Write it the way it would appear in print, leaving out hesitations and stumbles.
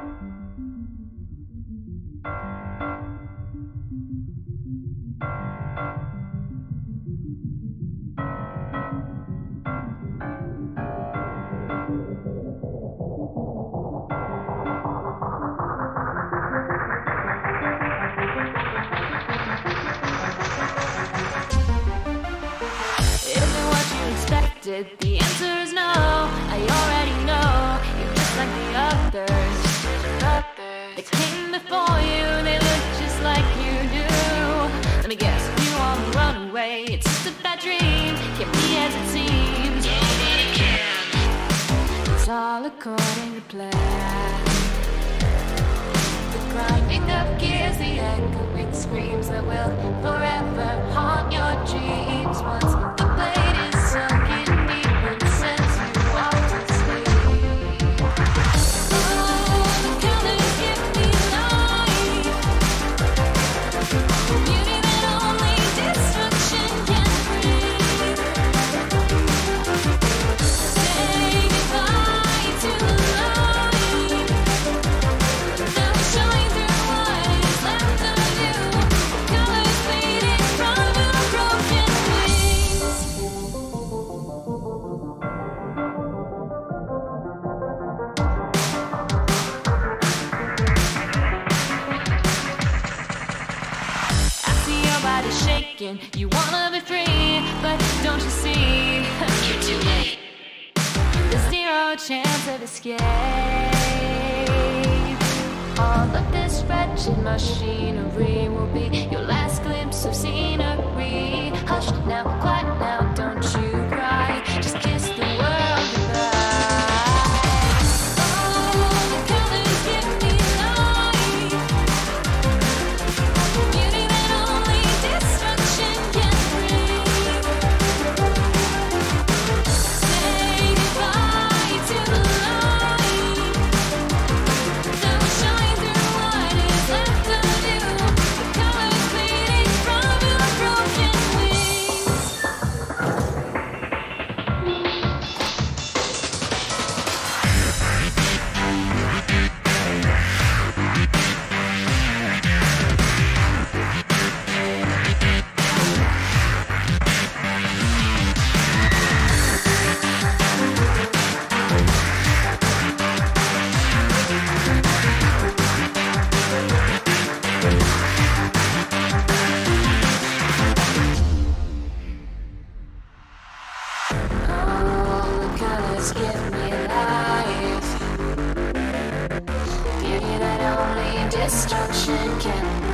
The answer is no, I already know. You're just like the others. They came before you, they look just like you do. Let me guess, you on the runaway. It's just a bad dream, can't be as it seems. Nobody can. It's all according to plan. The grinding of gears, the echoing screams that will forever haunt your dreams. Once the blade is sunk in deep and sends you off to sleep. Oh, the colors give me life, beauty that only destruction can bring. Say goodbye to the light, now showing through what is left of you. Colors fading from your broken wings. I see your body shaking, you wanna be free, but don't you see? You're too late. There's zero chance of escape. All of this wretched machinery will be your last glimpse of scenery. Hush now, quiet now, don't you cry. Just kiss the world goodbye. Oh, the colors give me life, beauty that only destruction can bring. Say goodbye to the light, now shine through what is left of you. The colors fading from your broken wings. All the colors give me life, beauty that only destruction can